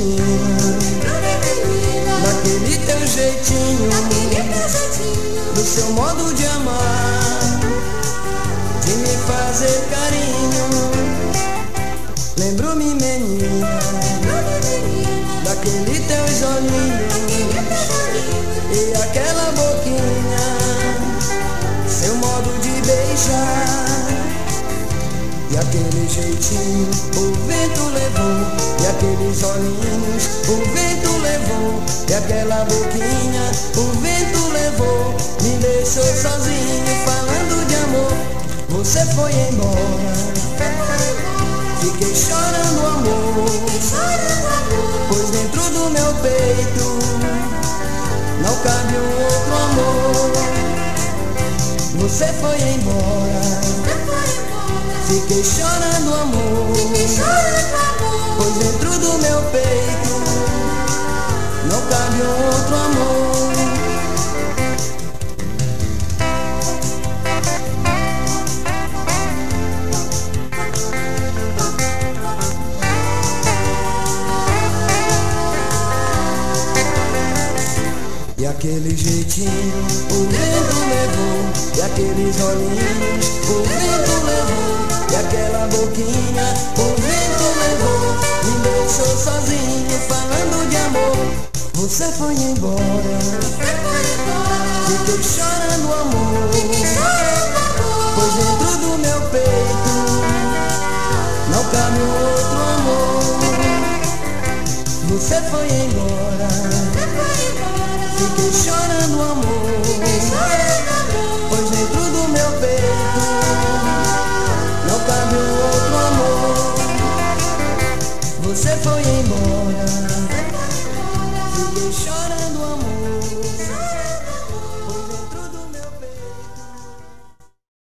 menina, daquele teu jeitinho, do seu modo de amar, de me fazer carinho. Lembro-me, menina, daquele teus olhinhos e aquela boquinha, seu modo de beijar e aquele jeitinho o vento levou, e aqueles olhinhos o vento levou, e aquela boquinha o vento levou. Me deixou sozinho falando de amor, você foi embora. Fiquei chorando amor, pois dentro do meu peito não cabe um outro amor. Você foi embora. Fiquei chorando amor, pois dentro do meu peito não cabe um outro amor. E aquele jeitinho o vento levou, e aqueles olhinhos o vento levou, e aquela boquinha o vento levou. Me deixou sozinho falando de amor, você foi embora. Fiquei chorando amor, pois dentro do meu peito não cabe um outro amor. Você foi embora. Fiquei chorando amor, pois dentro do meu peito não cabe um outro amor. Você foi embora. Fiquei chorando amor.